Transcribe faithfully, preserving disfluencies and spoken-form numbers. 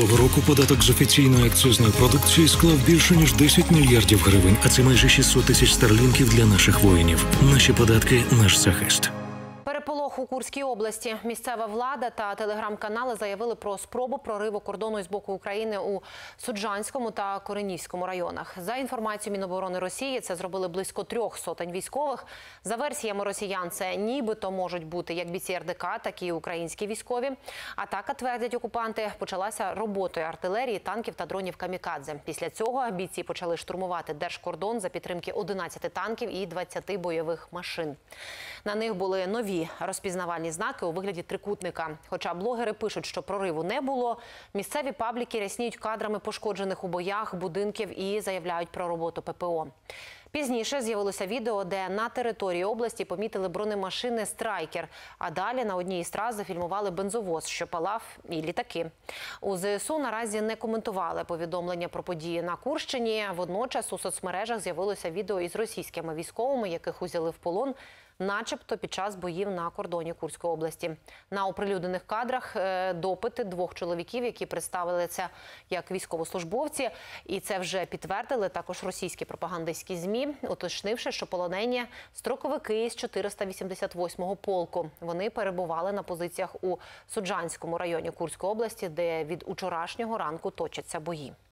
цього року податок з офіційної акцизної продукції склав більше ніж десять мільярдів гривень, а це майже шістсот тисяч старлінків для наших воїнів. Наші податки – наш захист. Переполох у Курській області. Місцева влада та телеграм-канали заявили про спробу прориву кордону з боку України у Суджанському та Коренівському районах. За інформацією Міноборони Росії, це зробили близько трьох сотень військових. За версіями росіян, це нібито можуть бути як бійці ер де ка, так і українські військові. Атака, твердять окупанти, почалася роботою артилерії, танків та дронів камікадзе. Після цього бійці почали штурмувати держкордон за підтримки одинадцяти танків і двадцяти бойових машин. На них були нові розпізнавальні знаки у вигляді трикутника. Хоча блогери пишуть, що прориву не було, місцеві пабліки рясніють кадрами пошкоджених у боях будинків і заявляють про роботу пе пе о. Пізніше з'явилося відео, де на території області помітили бронемашини «Страйкер», а далі на одній із трас зафільмували бензовоз, що палав, і літаки. У зе ес у наразі не коментували повідомлення про події на Курщині. Водночас у соцмережах з'явилося відео із російськими військовими, яких узяли в полон, начебто під час боїв на кордоні Курської області. На оприлюднених кадрах допити двох чоловіків, які представилися як військовослужбовці. І це вже підтвердили також російські пропагандистські ЗМІ, уточнивши, що полонені – строковики з чотириста вісімдесят восьмого полку. Вони перебували на позиціях у Суджанському районі Курської області, де від учорашнього ранку точаться бої.